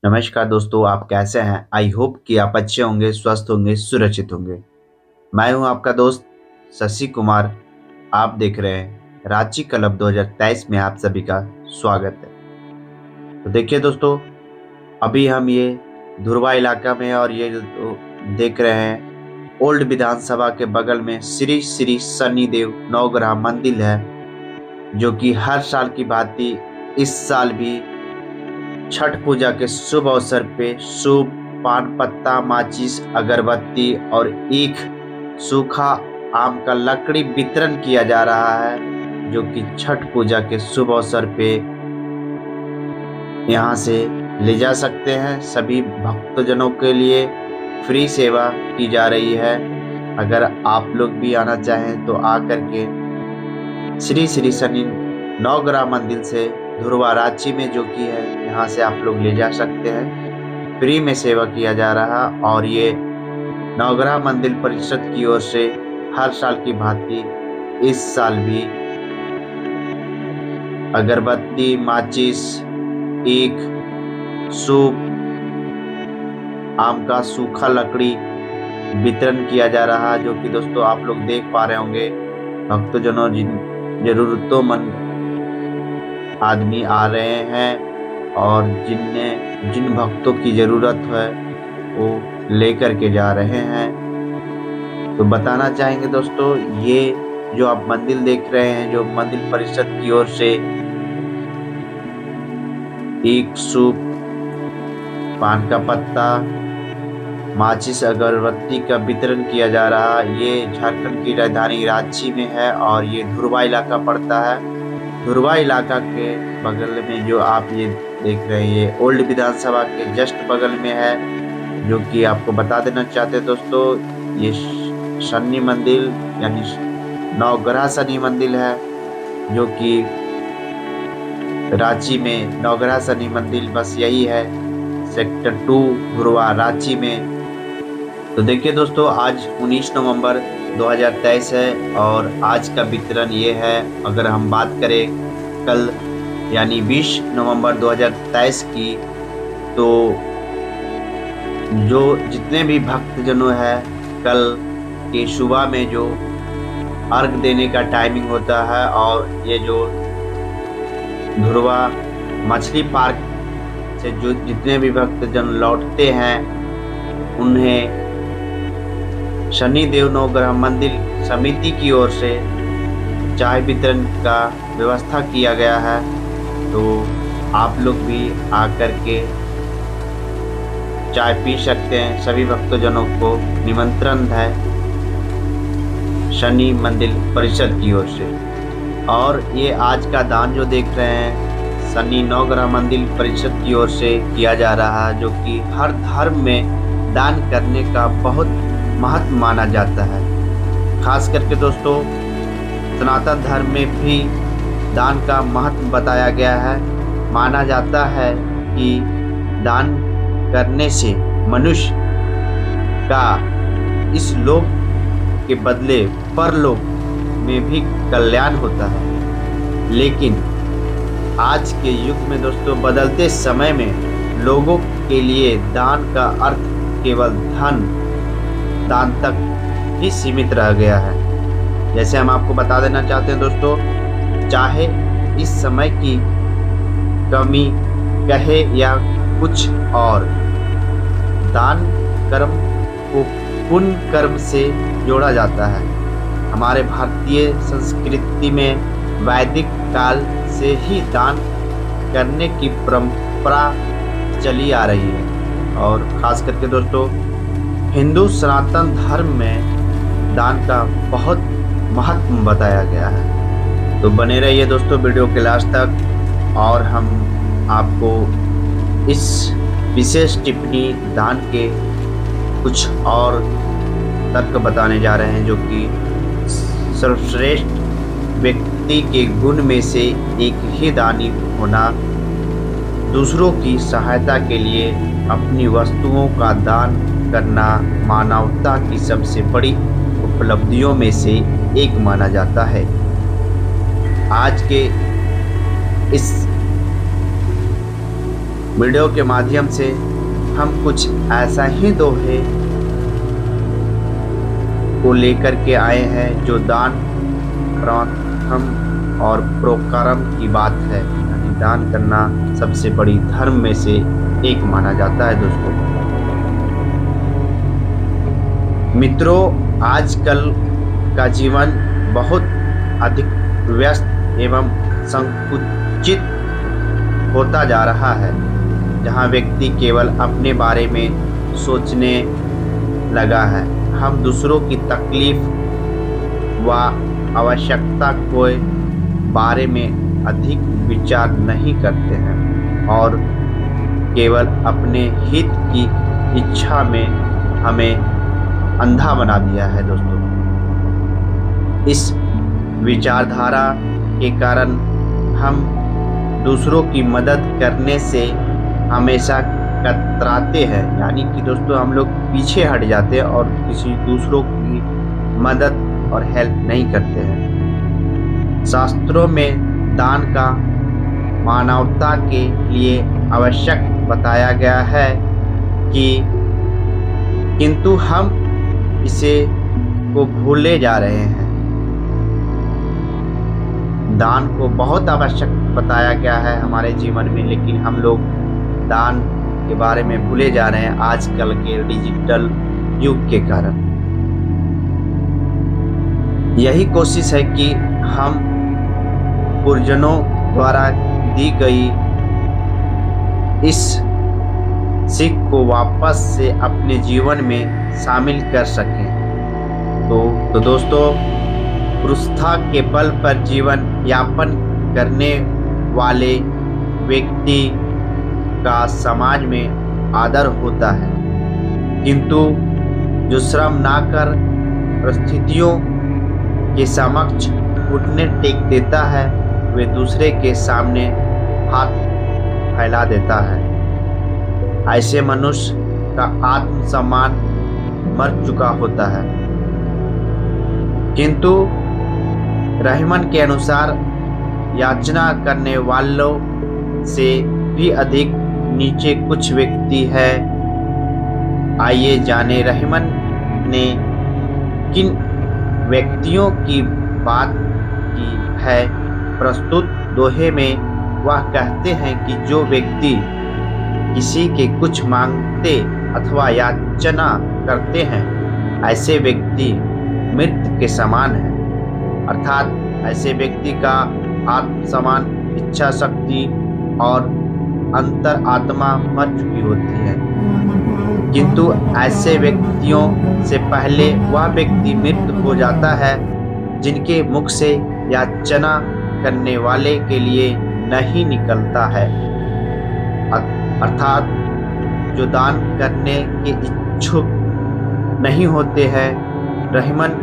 नमस्कार दोस्तों, आप कैसे हैं? आई होप कि आप अच्छे होंगे, स्वस्थ होंगे, सुरक्षित होंगे। मैं हूं आपका दोस्त शशि कुमार। आप देख रहे हैं रांची क्लब 2023 में आप सभी का स्वागत है। तो देखिए दोस्तों, अभी हम ये धुरवा इलाका में और ये जो देख रहे हैं ओल्ड विधानसभा के बगल में श्री श्री शनिदेव नवग्रह मंदिर है, जो कि हर साल की भांति इस साल भी छठ पूजा के शुभ अवसर पे शुभ पान पत्ता, माचिस, अगरबत्ती और ईख, सूखा आम का लकड़ी वितरण किया जा रहा है, जो कि छठ पूजा के शुभ अवसर पे यहाँ से ले जा सकते हैं। सभी भक्तजनों के लिए फ्री सेवा की जा रही है। अगर आप लोग भी आना चाहें तो आ करके श्री श्री शनि नवग्रह मंदिर से धुरवा रांची में जो कि है, यहाँ से आप लोग ले जा सकते हैं। फ्री में सेवा किया जा रहा और ये नवग्रह मंदिर परिषद की ओर से हर साल की भांति इस साल भी अगरबत्ती, माचिस, ईख, सूप, आम का सूखा लकड़ी वितरण किया जा रहा है, जो कि दोस्तों आप लोग देख पा रहे होंगे। भक्तजनों, जिन जरूरतमंद आदमी आ रहे हैं और जिन भक्तों की ज़रूरत है वो लेकर के जा रहे हैं। तो बताना चाहेंगे दोस्तों, ये जो आप मंदिर देख रहे हैं, जो मंदिर परिषद की ओर से एक सूप, पान का पत्ता, माचिस, अगरबत्ती का वितरण किया जा रहा है, ये झारखंड की राजधानी रांची में है और ये धुरवा इलाका पड़ता है। धुरवा इलाका के बगल में जो आप ये देख रहे हैं, ये ओल्ड विधानसभा के जस्ट बगल में है, जो कि आपको बता देना चाहते हैं दोस्तों। ये शनि मंदिर यानी नवग्रह शनि मंदिर है, जो कि रांची में नवग्रह शनि मंदिर बस यही है, सेक्टर 2 धुरवा रांची में। तो देखिए दोस्तों, आज 19 नवंबर 2023 है और आज का वितरण ये है। अगर हम बात करें कल यानी 20 नवंबर 2023 की, तो जो जितने भी भक्तजनों हैं, कल के सुबह में जो अर्घ देने का टाइमिंग होता है और ये जो धुरवा मछली पार्क से जो जितने भी भक्तजन लौटते हैं, उन्हें शनिदेव नवग्रह मंदिर समिति की ओर से चाय वितरण का व्यवस्था किया गया है। तो आप लोग भी आकर के चाय पी सकते हैं। सभी भक्तजनों को निमंत्रण है शनि मंदिर परिषद की ओर से। और ये आज का दान जो देख रहे हैं, शनि नवग्रह मंदिर परिषद की ओर से किया जा रहा है, जो कि हर धर्म में दान करने का बहुत महत्व माना जाता है। खास करके दोस्तों, सनातन धर्म में भी दान का महत्व बताया गया है। माना जाता है कि दान करने से मनुष्य का इस लोक के बदले परलोक में भी कल्याण होता है। लेकिन आज के युग में दोस्तों, बदलते समय में लोगों के लिए दान का अर्थ केवल धन दान तक ही सीमित रह गया है। जैसे हम आपको बता देना चाहते हैं दोस्तों, चाहे इस समय की कमी कहे या कुछ और, दान कर्म को पुण्य कर्म से जोड़ा जाता है। हमारे भारतीय संस्कृति में वैदिक काल से ही दान करने की परंपरा चली आ रही है और ख़ास करके दोस्तों, हिंदू सनातन धर्म में दान का बहुत महत्व बताया गया है। तो बने रहिए दोस्तों वीडियो के लास्ट तक, और हम आपको इस विशेष टिप्पणी दान के कुछ और तर्क बताने जा रहे हैं, जो कि सर्वश्रेष्ठ व्यक्ति के गुण में से एक ही दानी होना, दूसरों की सहायता के लिए अपनी वस्तुओं का दान करना मानवता की सबसे बड़ी उपलब्धियों में से एक माना जाता है। आज के इस वीडियो के माध्यम से हम कुछ ऐसा ही दोहे को लेकर के आए हैं जो दान, प्रथम और परोपकारम की बात है, यानी दान करना सबसे बड़ी धर्म में से एक माना जाता है। दोस्तों मित्रों, आजकल का जीवन बहुत अधिक व्यस्त एवं संकुचित होता जा रहा है, जहां व्यक्ति केवल अपने बारे में सोचने लगा है। हम दूसरों की तकलीफ व आवश्यकता के बारे में अधिक विचार नहीं करते हैं और केवल अपने हित की इच्छा में हमें अंधा बना दिया है। दोस्तों इस विचारधारा के कारण हम दूसरों की मदद करने से हमेशा कतराते हैं, यानी कि दोस्तों हम लोग पीछे हट जाते हैं और किसी दूसरों की मदद और हेल्प नहीं करते हैं। शास्त्रों में दान का मानवता के लिए आवश्यक बताया गया है किंतु हम इसे को भूले जा रहे हैं। दान को बहुत आवश्यक बताया गया है हमारे जीवन में, लेकिन हम लोग दान के बारे में भूले जा रहे हैं आजकल के डिजिटल युग के कारण। यही कोशिश है कि हम पूर्वजों द्वारा दी गई इस सीख को वापस से अपने जीवन में शामिल कर सकें। तो दोस्तों, पुरुषता के बल पर जीवन यापन करने वाले व्यक्ति का समाज में आदर होता है, किंतु जो श्रम ना कर परिस्थितियों के समक्ष घुटने टेक देता है, वे दूसरे के सामने हाथ फैला देता है। ऐसे मनुष्य का आत्मसम्मान मर चुका होता है। किंतु रहमान के अनुसार याचना करने वालों से भी अधिक नीचे कुछ व्यक्ति है। आइए जाने रहमान ने किन व्यक्तियों की बात की है। प्रस्तुत दोहे में वह कहते हैं कि जो व्यक्ति किसी के कुछ मांगते अथवा याचना करते हैं, ऐसे व्यक्ति मृत के समान है, अर्थात ऐसे व्यक्ति का आत्मसम्मान, इच्छा शक्ति और अंतर आत्मा मर चुकी होती है। किंतु ऐसे व्यक्तियों से पहले वह व्यक्ति मृत हो जाता है जिनके मुख से याचना करने वाले के लिए नहीं निकलता है, अर्थात जो दान करने के इच्छुक नहीं होते हैं। रहमान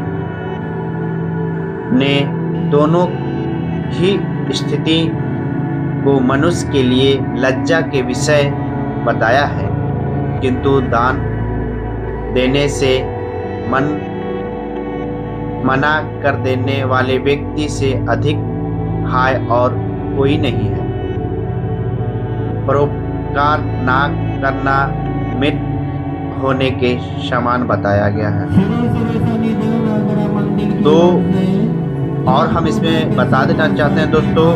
ने दोनों ही स्थिति को मनुष्य के लिए लज्जा के विषय बताया है, किंतु दान देने से मना कर देने वाले व्यक्ति से अधिक हाय और कोई नहीं है। परोपकार ना करना मृत होने के समान बताया गया है। तो और हम इसमें बता देना चाहते हैं दोस्तों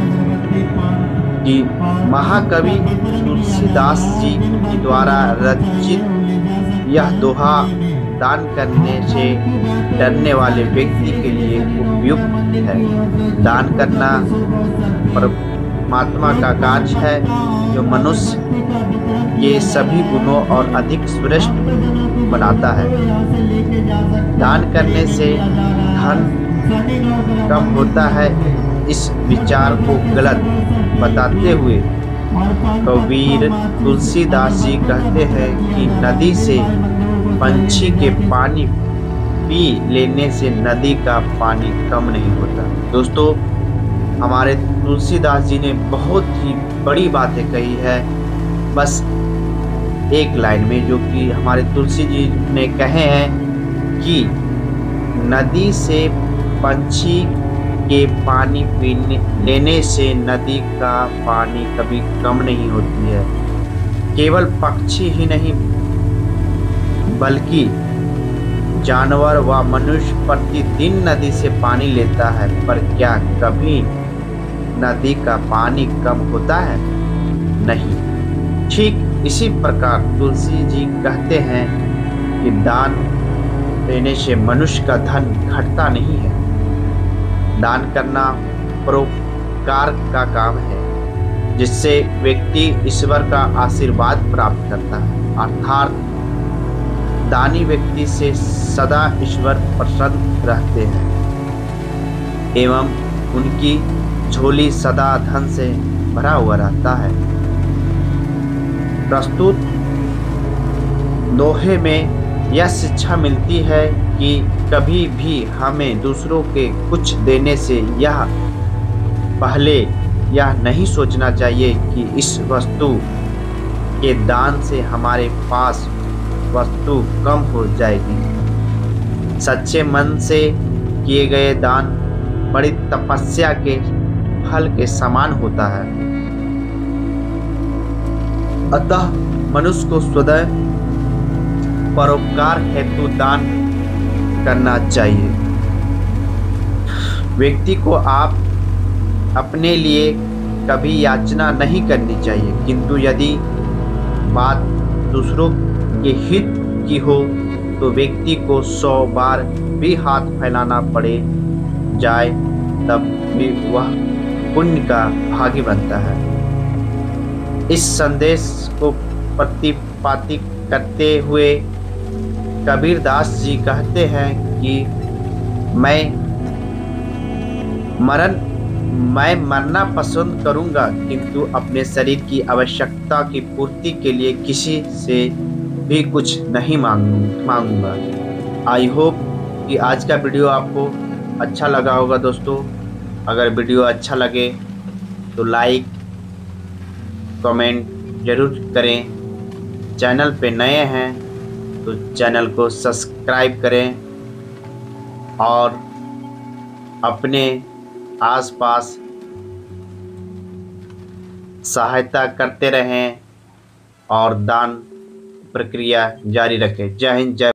कि महाकवि तुलसीदास जी के द्वारा रचित यह दोहा दान करने से डरने वाले व्यक्ति के लिए उपयुक्त है। दान करना परमात्मा का कार्य है जो मनुष्य के सभी गुणों और अधिक श्रेष्ठ बनाता है। दान करने से धन कम होता है, इस विचार को गलत बताते हुए कबीर तुलसीदास जी कहते हैं कि नदी से पंछी के पानी पी लेने से नदी का पानी कम नहीं होता। दोस्तों, हमारे तुलसीदास जी ने बहुत ही बड़ी बातें कही है, बस एक लाइन में, जो कि हमारे तुलसी जी ने कहे हैं कि नदी से पंछी के पानी पीने लेने से नदी का पानी कभी कम नहीं होती है। केवल पक्षी ही नहीं बल्कि जानवर व मनुष्य प्रतिदिन नदी से पानी लेता है, पर क्या कभी नदी का पानी कम होता है? नहीं। ठीक इसी प्रकार तुलसी जी कहते हैं कि दान देने से मनुष्य का धन घटता नहीं है। दान करना परोपकार का काम है, जिससे व्यक्ति ईश्वर का आशीर्वाद प्राप्त करता है। अर्थात दानी व्यक्ति से सदा ईश्वर प्रसन्न रहते हैं एवं उनकी झोली सदा धन से भरा हुआ रहता है। प्रस्तुत दोहे में यह शिक्षा मिलती है कि कभी भी हमें दूसरों के कुछ देने से यह पहले यह नहीं सोचना चाहिए कि इस वस्तु के दान से हमारे पास वस्तु कम हो जाएगी। सच्चे मन से किए गए दान बड़ी तपस्या के फल के समान होता है। अतः मनुष्य को सदैव परोपकार हेतु दान करना चाहिए। व्यक्ति को आप अपने लिए कभी याचना नहीं करनी चाहिए, किंतु यदि बात दूसरों के हित की हो तो व्यक्ति को 100 बार भी हाथ फैलाना पड़े जाए तब भी वह पुण्य का भागी बनता है। इस संदेश को प्रतिपादित करते हुए कबीरदास जी कहते हैं कि मैं मरना पसंद करूंगा, किंतु अपने शरीर की आवश्यकता की पूर्ति के लिए किसी से भी कुछ नहीं मांगूंगा। आई होप कि आज का वीडियो आपको अच्छा लगा होगा दोस्तों। अगर वीडियो अच्छा लगे तो लाइक कमेंट ज़रूर करें। चैनल पे नए हैं तो चैनल को सब्सक्राइब करें और अपने आसपास सहायता करते रहें और दान प्रक्रिया जारी रखें। जय हिंद, जय